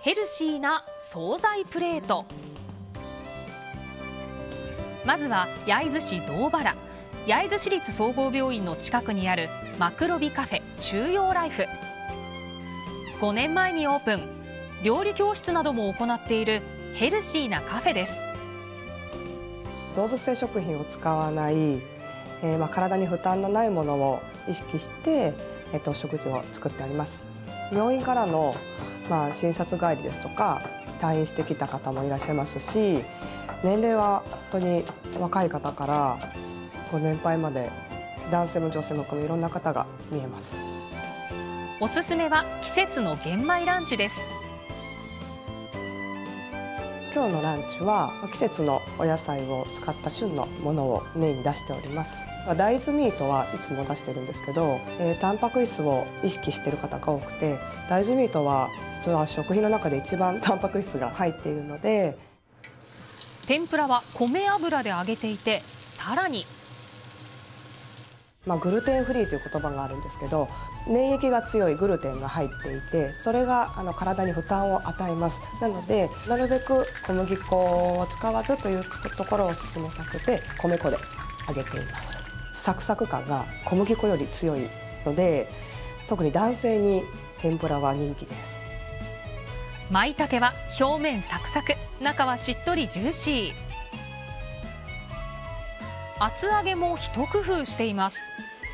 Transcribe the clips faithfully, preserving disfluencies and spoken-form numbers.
ヘルシーな惣菜プレート。まずは焼津市堂原、焼津市立総合病院の近くにあるマクロビカフェ中央ライフ。ごねんまえにオープン、料理教室なども行っているヘルシーなカフェです。 動物性食品を使わない、えー、まあ体に負担のないものを意識して、えっと、食事を作ってあります。病院からの、まあ、診察帰りですとか退院してきた方もいらっしゃいますし、年齢は本当に若い方からご年配まで男性も女性も含めいろんな方が見えます。 おすすめは季節の玄米ランチです。 今日のランチは季節のお野菜を使った旬のものをメインに出しております。大豆ミートはいつも出してるんですけど、えー、タンパク質を意識している方が多くて、大豆ミートは実は食品の中で一番タンパク質が入っているので、 天ぷらは米油で揚げていて、さらにまあ、グルテンフリーという言葉があるんですけど、粘液が強いグルテンが入っていて、それがあの体に負担を与えます。なのでなるべく小麦粉を使わずというところを進めたくて米粉で揚げています。サクサク感が小麦粉より強いので、特に男性に天ぷらは人気です。 舞茸は表面サクサク、中はしっとりジューシー。厚揚げも一工夫しています。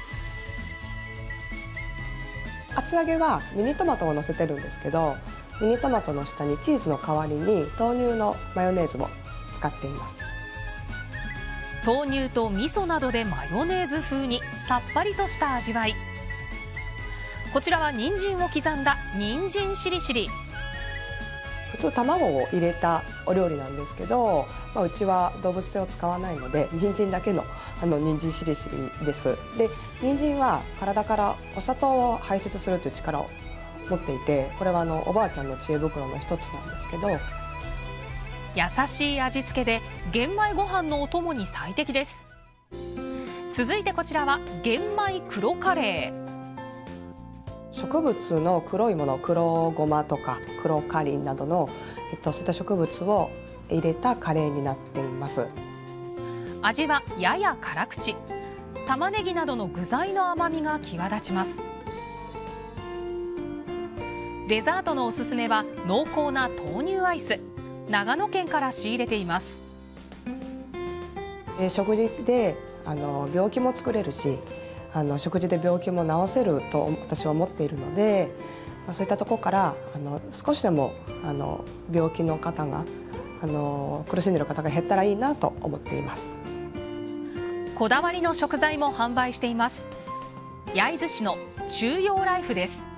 厚揚げはミニトマトを乗せてるんですけど、ミニトマトの下にチーズの代わりに豆乳のマヨネーズを使っています。 豆乳と味噌などでマヨネーズ風にさっぱりとした味わい。こちらは人参を刻んだ人参しりしり。 普通卵を入れたお料理なんですけど、まあ、うちは動物性を使わないので人参だけのあの人参しりしりです。で、人参は体からお砂糖を排泄するという力を持っていて、これはあのおばあちゃんの知恵袋の一つなんですけど、 優しい味付けで玄米ご飯のお供に最適です。続いてこちらは玄米黒カレー。 植物の黒いもの、黒ごまとか黒カリンなどの、えっと、そういった植物を入れたカレーになっています。 味はやや辛口。玉ねぎなどの具材の甘みが際立ちます。デザートのおすすめは濃厚な豆乳アイス。長野県から仕入れています。 えー、食事であの病気も作れるし、あの食事で病気も治せると私は思っているので、まあ、そういったところからあの少しでもあの病気の方があの苦しんでいる方が減ったらいいなと思っています。 こだわりの食材も販売しています。焼津市の中央ライフです。